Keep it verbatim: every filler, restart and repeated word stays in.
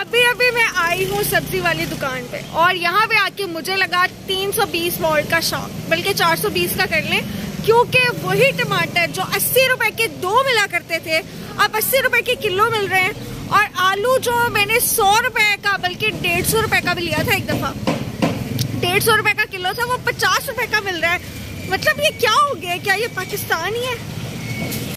अभी अभी मैं आई हूँ सब्जी वाली दुकान पे और यहाँ पे आके मुझे लगा तीन सौ बीस वॉल्ट का शॉक, बल्कि चार सौ बीस का कर लें, क्योंकि वही टमाटर जो अस्सी रुपए के दो मिला करते थे अब अस्सी रुपए के किलो मिल रहे हैं। और आलू जो मैंने सौ रुपए का बल्कि डेढ़ सौ रुपए का भी लिया था, एक दफा डेढ़ सौ रुपए का किलो था, वो पचास रुपए का मिल रहा है। मतलब ये क्या हो गया? क्या ये पाकिस्तान ही है?